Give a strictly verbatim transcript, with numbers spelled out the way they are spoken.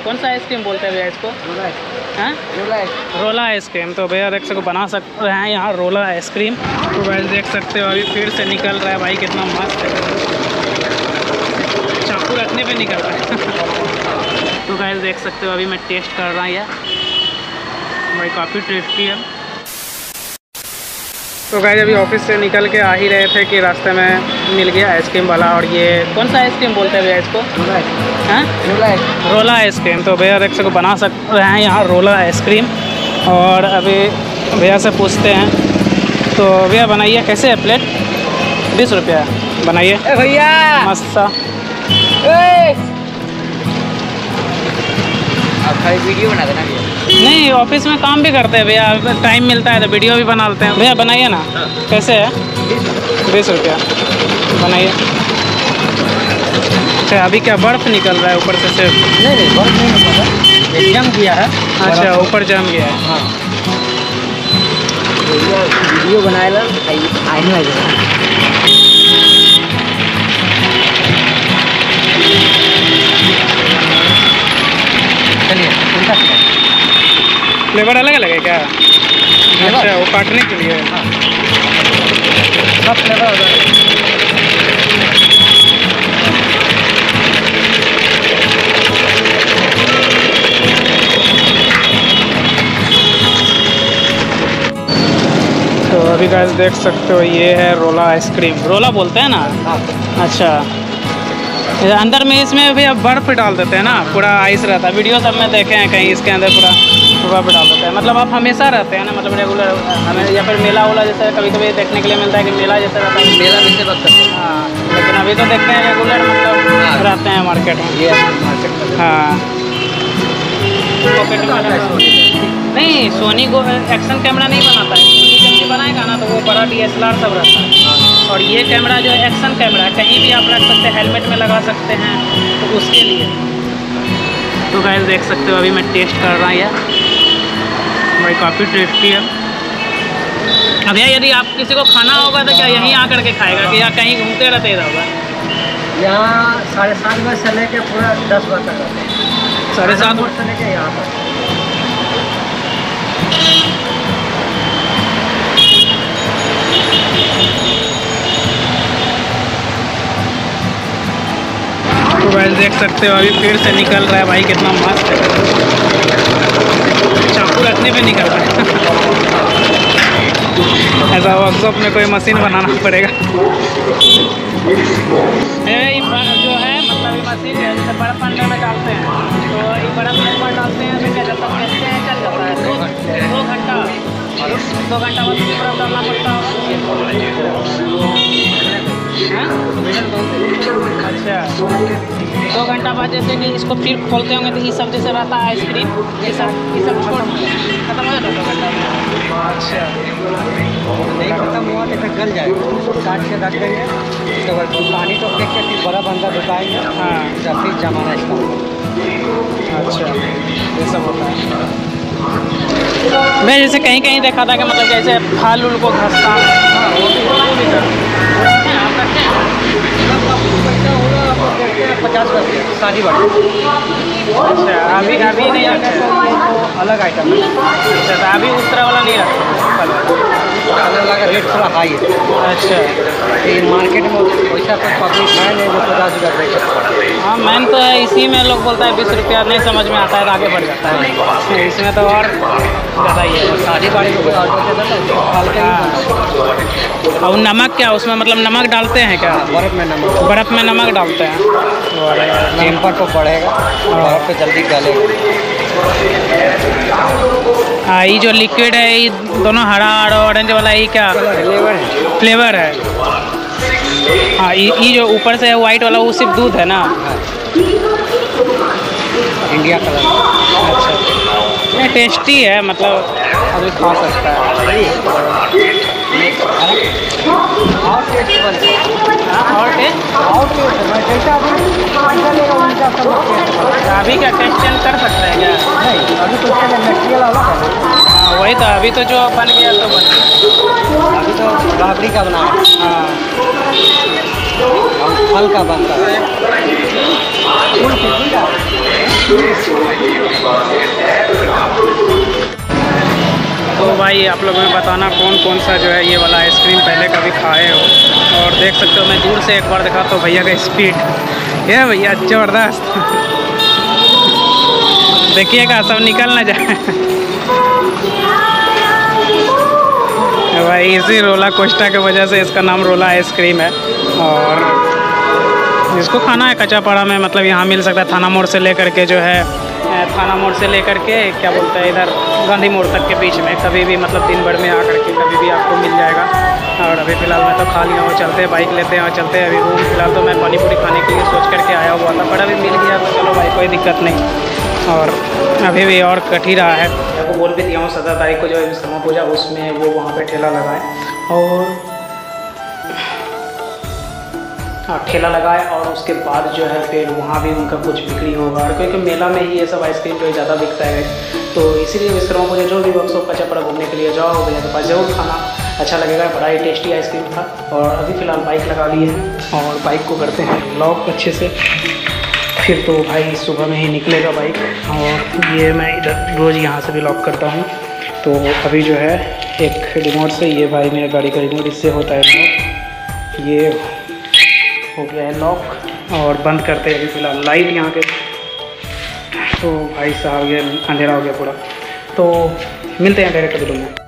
कौन सा आइसक्रीम बोलते हैं भैया इसको? रोला हाँ रोला आइसक्रीम। तो भैया देख सकते बना सकते हैं यहाँ रोला आइसक्रीम। तो भाई देख सकते हो अभी फिर से निकल रहा है भाई, कितना मस्त है, चाकू रखने पे निकल रहा है। तो भाई देख सकते हो अभी मैं टेस्ट कर रहा हूँ यार भाई, काफ़ी टेस्टी है। तो गाइस अभी ऑफिस से निकल के आ ही रहे थे कि रास्ते में मिल गया आइसक्रीम वाला। और ये कौन सा आइसक्रीम बोलते हैं भैया इसको? हाँ रोला आइसक्रीम। तो भैया देख सकते बना सकते हैं यहाँ रोला आइसक्रीम। और अभी भैया से पूछते हैं। तो भैया बनाइए, कैसे है प्लेट? बीस रुपया बनाइए भैया। मस्त सा। आप खाली वीडियो बना देना भैया। नहीं, ऑफिस में काम भी करते हैं भैया, टाइम मिलता है तो वीडियो भी बना लेते हैं। भैया बनाइए ना। कैसे है? बीस रुपया बनाइए। अच्छा अभी क्या बर्फ़ निकल रहा है ऊपर से? सिर्फ नहीं नहीं बर्फ नहीं निकल रहा, ये जम गया है। अच्छा ऊपर जम गया है। हाँ वीडियो बनाए ला आने लगे। फ्लेवर अलग अलग है क्या? अच्छा वो काटने के लिए। हाँ सब फ्लेवर अलग है। तो अभी गाइस देख सकते हो ये है रोला आइसक्रीम। रोला बोलते हैं ना? हाँ। अच्छा अंदर में इसमें भी अब बर्फ़ डाल देते हैं ना, पूरा आइस रहता है। वीडियो सब में देखे हैं कहीं इसके अंदर पूरा बर्फ़ डाल देते हैं। मतलब आप हमेशा रहते हैं ना, मतलब रेगुलर हमें, या फिर मेला वोला जैसे कभी कभी देखने के लिए मिलता है कि मेला जैसे रहता है। मेला में से वक्त है। हाँ लेकिन अभी तो देखते हैं रेगुलर मतलब रहते हैं मार्केट में। ये मार्केट में। हाँ पॉकेट में नहीं, सोनी को एक्शन कैमरा नहीं बनाता है। सोनी कैमरा बनाएगा ना तो वो बड़ा डी एस एल आर सब रहता है। और ये कैमरा जो एक्शन कैमरा कहीं भी आप रख सकते हैं, हेलमेट में लगा सकते हैं, तो उसके लिए। तो गाइस देख सकते हो अभी मैं टेस्ट कर रहा हूँ यार भाई, काफ़ी टेस्टी है। अब यार यदि आप किसी को खाना होगा तो क्या यहीं आकर के खाएगा कि या कहीं घूमते रहते ही होगा? यहाँ साढ़े सात बजे से लेके पूरा दस बजे तक रहते हैं। साढ़े सात बजे से लेके यहाँ तक। तो भाई देख सकते हो अभी फिर से निकल रहा है भाई, कितना मस्त है, चाकू रखने पे निकल रहा है। ऐसा वर्कशॉप में कोई मशीन बनाना पड़ेगा। ये जो है मतलब ये मशीन है जैसे बर्फ अंडर में डालते हैं, तो ये बर्फ में ऊपर डालते हैं तो क्या जाता है, कैसे चल जाता है दो दो घंटा दो घंटा बाद बर्फ डालना पड़ता है। अच्छा दो घंटा बाद जैसे कि इसको फिर खोलते होंगे तो ये सब जैसे रहता है आइसक्रीम, ये सब ये सब छोड़ खत्म हो जाता है दो घंटा में। अच्छा नहीं खत्म हुआ नहीं तो गल जाएगा, उसको काट के रख देंगे, उसके बाद पानी तो फेंक के फिर बर्फ अंदर ढुकाएंगे। हाँ जब फिर जमाना स्टार्ट। अच्छा ये सब होता है। मैं जैसे कहीं कहीं देखा था कि मतलब जैसे फल उल को घसता है। हाँ वो भी वो भी करते हैं। आप रखते हैं पैसा होगा आपको देखते हैं पचास रुपये शादी बढ़े। अच्छा अभी अभी नहीं रखते, अलग आइटम है। अच्छा तो अभी उस तरह वाला नहीं रखते फल अलग अलग रेट थोड़ा हाई है। अच्छा ये मार्केट में पैसा तो पब्लिक है नहीं जो पचास रुपया बेचते। हाँ मैन तो है, इसी में लोग बोलता है बीस रुपया, नहीं समझ में आता है तो आगे बढ़ जाता है। इसमें तो और ज़्यादा ही है। शादी बाड़ी को कोई ऑर्डर देता है। और नमक क्या उसमें मतलब नमक डालते हैं क्या? बर्फ़ में नमक, बर्फ़ में नमक डालते हैं। टेम्पर तो बढ़ेगा, बर्फ़ पे जल्दी गलेगा। हाँ ये जो लिक्विड है ये दोनों हरा और ऑरेंज वाला ये क्या फ्लेवर है? फ्लेवर है। हाँ ये जो ऊपर से है वाइट वाला वो सिर्फ दूध है ना? India colour. अच्छा नहीं टेस्टी है, मतलब अभी खा सकता है। और टेस्ट बनता है। और टेस्ट और टेस्ट जैसा पैसा लेगा उनका सब टेस्ट। अभी क्या टेस्ट चेंज कर सकते हैं क्या? नहीं अभी तो उसके मटेरियल अलग है। हाँ वही तो, अभी तो जो बन गया तो बन गया। अभी तो राबड़ी का बना है। हाँ फल का बनता है। फूल की तो भाई आप लोगों में बताना कौन कौन सा जो है ये वाला आइसक्रीम पहले कभी खाए हो। और देख सकते हो मैं दूर से एक बार दिखाता हूँ भैया का स्पीड। ये भैया ज़बरदस्त। देखिएगा सब निकल ना जाए। भाई इसी रोला कोस्टा की वजह से इसका नाम रोला आइसक्रीम है। और इसको खाना है कच्चापाड़ा में, मतलब यहाँ मिल सकता है थाना मोड़ से लेकर के जो है थाना मोड़ से लेकर के क्या बोलते हैं इधर गांधी मोड़ तक के बीच में कभी भी, मतलब दिन भर में आकर के कभी भी आपको मिल जाएगा। और अभी फ़िलहाल मैं तो खा लिया हूँ, चलते हैं बाइक लेते हैं और चलते हैं अभी रूम। फिलहाल तो मैं पानी पूरी खाने के लिए सोच करके आया हुआ था, पर अभी मिल गया तो चलो भाई कोई दिक्कत नहीं। और अभी भी और कट ही रहा है। आपको बोल भी दिया हूँ सत्रह तारीख को जो है विश्वकर्मा पूजा, उसमें वो वहाँ पर ठेला लगाए और हाँ ठेला लगाए और उसके बाद जो है फिर वहाँ भी उनका कुछ बिक्री होगा, क्योंकि मेला में ही ये सब आइसक्रीम जो है ज़्यादा बिकता है। तो इसीलिए विश्वकर्मा पूजा जो भी वर्कशॉप कच्चापाड़ा घूमने के लिए जाओ भैया के पास ज़रूर खाना, अच्छा लगेगा। बड़ा ही टेस्टी आइसक्रीम था। और अभी फ़िलहाल बाइक लगा लिए हैं और बाइक को करते हैं लॉक अच्छे से, फिर तो भाई सुबह में ही निकलेगा बाइक। और ये मैं इधर रोज़ यहाँ से भी लॉक करता हूँ। तो अभी जो है एक रिमोट से, ये भाई मेरे गाड़ी का रिमोट, इससे होता है लॉक। ये हो गया है लॉक और बंद करते हैं अभी फ़िलहाल लाइट यहाँ के। तो भाई साहब ये अंधेरा हो गया पूरा। तो मिलते हैं डायरेक्ट अभी में।